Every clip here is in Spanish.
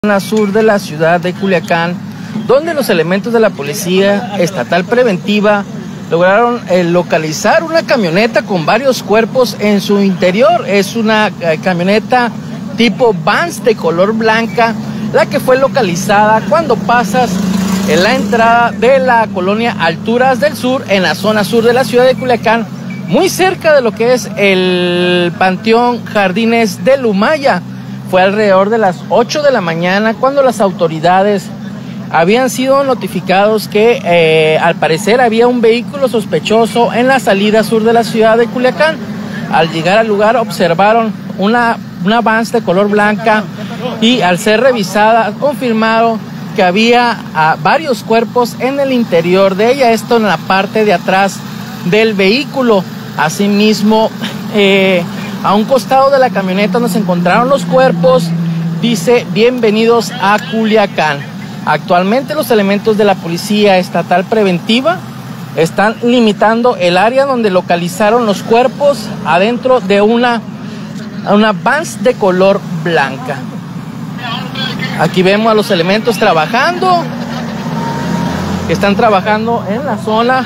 Zona sur de la ciudad de Culiacán, donde los elementos de la Policía Estatal Preventiva lograron localizar una camioneta con varios cuerpos en su interior. Es una camioneta tipo Vans de color blanca, la que fue localizada cuando pasas en la entrada de la colonia Alturas del Sur, en la zona sur de la ciudad de Culiacán, muy cerca de lo que es el Panteón Jardines de Lumaya. Fue alrededor de las 8 de la mañana cuando las autoridades habían sido notificados que al parecer había un vehículo sospechoso en la salida sur de la ciudad de Culiacán. Al llegar al lugar observaron una Vans de color blanca y al ser revisada confirmaron que había varios cuerpos en el interior de ella, esto en la parte de atrás del vehículo. Asimismo, a un costado de la camioneta donde se encontraron los cuerpos, dice: bienvenidos a Culiacán. Actualmente los elementos de la Policía Estatal Preventiva están limitando el área donde localizaron los cuerpos adentro de una Vans de color blanca. Aquí vemos a los elementos trabajando, que están trabajando en la zona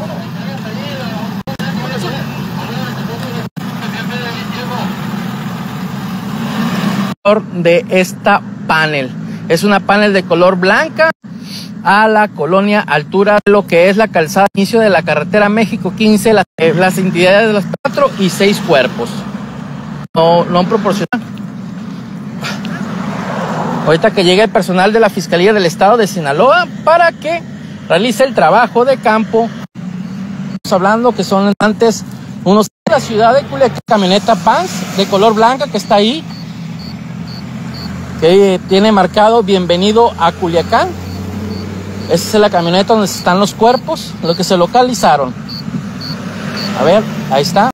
de esta panel. Es una panel de color blanca a la colonia Altura, lo que es la calzada inicio de la carretera México 15, las entidades de las 4 y 6 cuerpos. No han proporcionado. Ahorita que llegue el personal de la Fiscalía del Estado de Sinaloa para que realice el trabajo de campo. Estamos hablando que son antes unos de la ciudad de Culiacán, camioneta Vans de color blanca que está ahí, que tiene marcado bienvenido a Culiacán. Esa es la camioneta donde están los cuerpos, lo que se localizaron. A ver, ahí está.